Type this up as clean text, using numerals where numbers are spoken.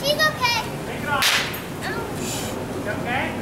she's okay. Take it off. Ouch. You okay?